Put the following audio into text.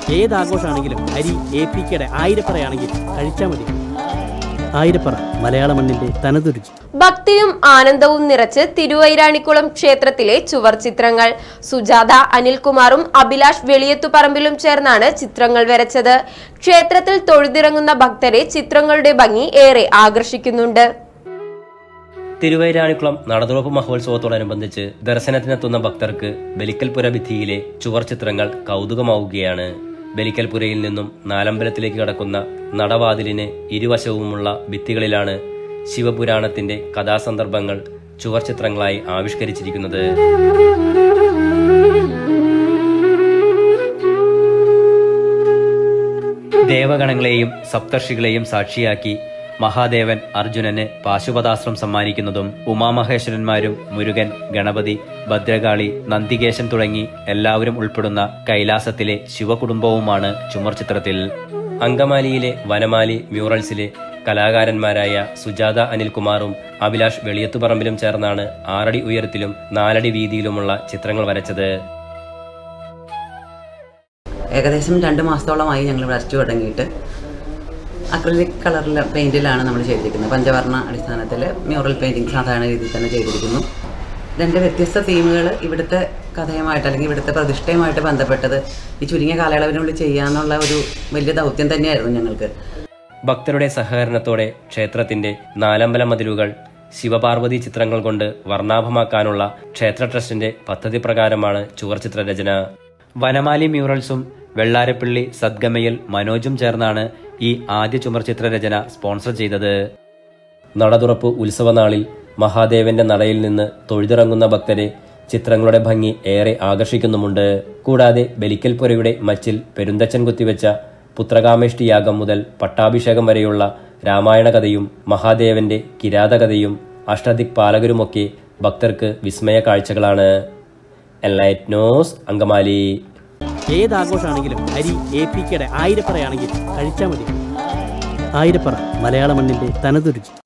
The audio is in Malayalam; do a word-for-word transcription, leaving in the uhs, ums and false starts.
ഏതാഘോഷമാണെങ്കിലും അരി എ പി കെയുടെ ആയിരപ്പറയാണെങ്കിൽ കഴിച്ചാൽ മതി. ആയിരപ്പറ മലയാള മണ്ണിന്റെ തനതുരുചി. ഭക്തിയും ആനന്ദവും നിറച്ച് തിരുവൈരാണിക്കുളം ക്ഷേത്രത്തിലെ ചുവർ ചിത്രങ്ങൾ. സുജാത അനിൽകുമാറും അഭിലാഷ് വെളിയത്തുപറമ്പിലും ചേർന്നാണ് ചിത്രങ്ങൾ വരച്ചത്. ക്ഷേത്രത്തിൽ തൊഴുതിറങ്ങുന്ന ഭക്തരെ ചിത്രങ്ങളുടെ ഭംഗി ഏറെ ആകർഷിക്കുന്നുണ്ട്. തിരുവൈരാണിക്കുളം നടതുറപ്പ് മഹോത്സവത്തോടനുബന്ധിച്ച് ദർശനത്തിനെത്തുന്ന ഭക്തർക്ക് ബലിക്കൽപുര ഭിത്തിയിലെ ചുവർ ചിത്രങ്ങൾ കൗതുകമാവുകയാണ്. ബലിക്കൽപുരയിൽ നിന്നും നാലമ്പലത്തിലേക്ക് കടക്കുന്ന നടവാതിലിന് ഇരുവശവുമുള്ള ഭിത്തികളിലാണ് ശിവപുരാണത്തിന്റെ കഥാസന്ദർഭങ്ങൾ ചുവർ ചിത്രങ്ങളായി ആവിഷ്കരിച്ചിരിക്കുന്നത്. ദേവഗണങ്ങളെയും സപ്തർഷികളെയും സാക്ഷിയാക്കി മഹാദേവൻ അർജുനന് പാശുപതാസ്ത്രം സമ്മാനിക്കുന്നതും ഉമാമഹേശ്വരന്മാരും മുരുകൻ, ഗണപതി, ഭദ്രകാളി, നന്ദികേശൻ തുടങ്ങി എല്ലാവരും ഉൾപ്പെടുന്ന കൈലാസത്തിലെ ശിവകുടുംബവുമാണ് ചുമർ ചിത്രത്തിൽ. അങ്കമാലിയിലെ വനമാലി മ്യൂറൽസിലെ കലാകാരന്മാരായ സുജാത അനിൽകുമാറും അഭിലാഷ് വെളിയത്തുപറമ്പിലും ചേർന്നാണ് ആറടി ഉയരത്തിലും നാലടി വീതിയിലുമുള്ള ചിത്രങ്ങൾ വരച്ചത്. ഏകദേശം രണ്ട് മാസത്തോളമായി ഞങ്ങൾ വരച്ചു തുടങ്ങിയിട്ട്. അക്രിലിക് കളറിലെ പെയിൻറ്റിലാണ് നമ്മൾ ചെയ്തിരിക്കുന്നത്. പഞ്ചവർണ്ണ അടിസ്ഥാനത്തിൽ മ്യൂറൽ പെയിൻറ്റിങ് സാധാരണ രീതിയിൽ തന്നെ ചെയ്തിരിക്കുന്നു. രണ്ട് വ്യത്യസ്ത തീമുകൾ ഇവിടുത്തെ കഥയുമായിട്ട് അല്ലെങ്കിൽ ഇവിടുത്തെ പ്രതിഷ്ഠയുമായിട്ട് ബന്ധപ്പെട്ടത് ഈ ചുരുങ്ങിയ കാലയളവിനുള്ളിൽ ചെയ്യാന്നുള്ള ഒരു വലിയ ദൗത്യം തന്നെയായിരുന്നു ഞങ്ങൾക്ക്. ഭക്തരുടെ സഹകരണത്തോടെ ക്ഷേത്രത്തിന്റെ നാലമ്പല മതിലുകൾ ശിവപാർവതി ചിത്രങ്ങൾ കൊണ്ട് വർണ്ണാഭമാക്കാനുള്ള ക്ഷേത്ര ട്രസ്റ്റിന്റെ പദ്ധതി പ്രകാരമാണ് ചുവർ ചിത്രരചന. വനമാലി മ്യൂറൽസും വെള്ളാരപ്പള്ളി സദ്ഗമയിൽ മനോജും ചേർന്നാണ് ഈ ആദ്യ ചുമർ ചിത്രരചന സ്പോൺസർ ചെയ്തത്. നടതുറപ്പ് ഉത്സവനാളിൽ മഹാദേവന്റെ നടയിൽ നിന്ന് തൊഴുതിറങ്ങുന്ന ഭക്തരെ ചിത്രങ്ങളുടെ ഭംഗി ഏറെ ആകർഷിക്കുന്നുമുണ്ട്. കൂടാതെ ബലിക്കൽപുരയുടെ മച്ചിൽ പെരുന്തച്ചൻ കുത്തിവെച്ച പുത്രകാമേഷ്ടി യാഗം മുതൽ പട്ടാഭിഷേകം വരെയുള്ള രാമായണ കഥയും മഹാദേവന്റെ കിരാതകഥയും അഷ്ടദിക് പാലകരുമൊക്കെ ഭക്തർക്ക് വിസ്മയ കാഴ്ചകളാണ്. Enlight news, Angamaly. ഏതാഘോഷമാണെങ്കിലും അരി എ പി കെയുടെ ആയിരപ്പറയാണെങ്കിൽ കഴിച്ചാൽ മതി. ആയിരപ്പറ മലയാള മണ്ണിന്റെ തനതുരുചി.